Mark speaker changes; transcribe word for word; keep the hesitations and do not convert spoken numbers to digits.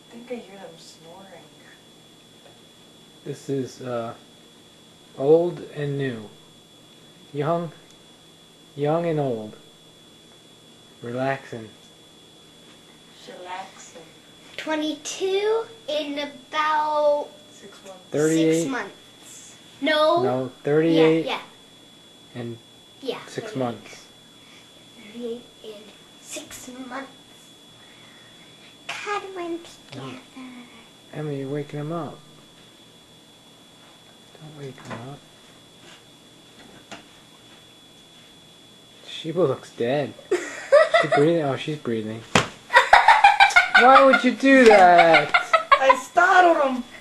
Speaker 1: I think I hear them snoring.
Speaker 2: This is uh, old and new. Young, young and old. Relaxing.
Speaker 1: Chillaxing.
Speaker 3: twenty-two in about
Speaker 1: Six months.
Speaker 2: thirty-eight.
Speaker 3: six months. No.
Speaker 2: No, thirty-eight
Speaker 3: Yeah, yeah.
Speaker 2: and
Speaker 3: Yeah.
Speaker 2: six
Speaker 3: thirty-eight.
Speaker 2: months.
Speaker 3: thirty-eight in six months. Cuddling together.
Speaker 2: Emmy, you're waking him up. Don't wake him up. Sheba looks dead. She breathing? Oh, she's breathing. Why would you do that?
Speaker 1: I startled him.